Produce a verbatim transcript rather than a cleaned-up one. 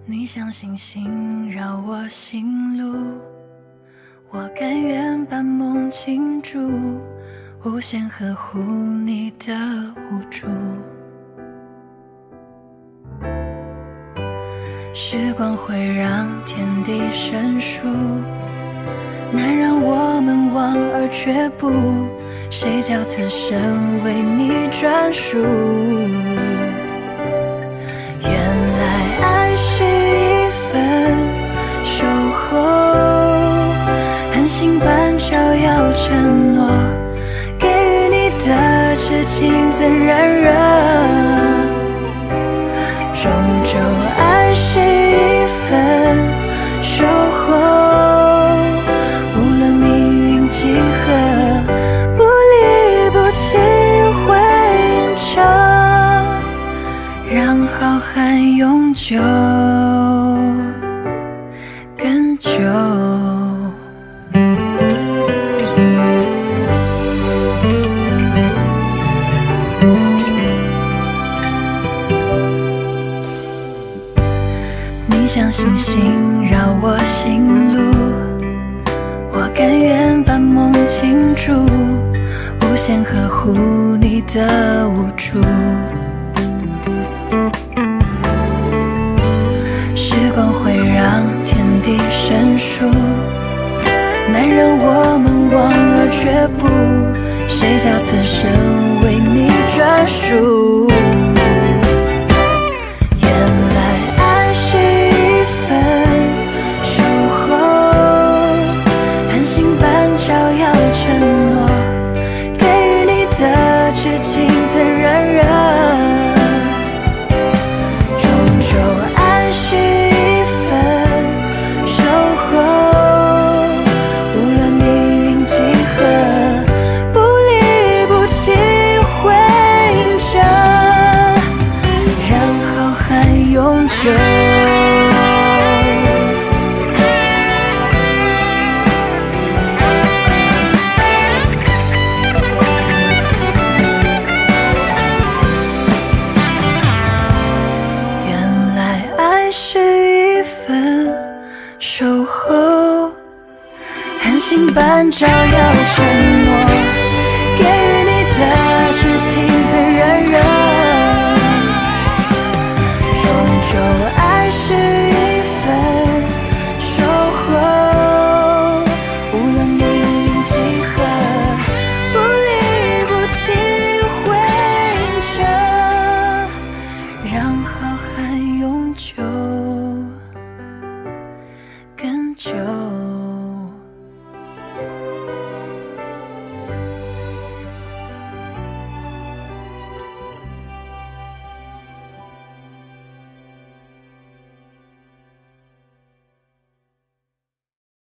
你像星星绕我心路，我甘愿把梦倾注，无限呵护你的无助。时光会让天地生疏，难让我们望而却步，谁叫此生为你专属。原来爱是一份守候，恒星般照耀承诺，给予你的痴情怎燃热。终究爱是一份守候，无论命运几何，不离不弃会永久，让浩瀚永久更久。你像星星绕我心路，我甘愿把梦倾注，无限呵护你的无助。时光会让天地生疏，难让我们望而却步，谁叫此生为你专属。照耀承诺，给予你的痴情怎燃热。终究爱是一份守候，无论命运几何，不离不弃会永久，让浩瀚永久。守候，恒星般照耀承诺，给予你的痴情怎燃热。终究爱是一份守候，无论命运几何，不离不弃会永久，让浩瀚永久。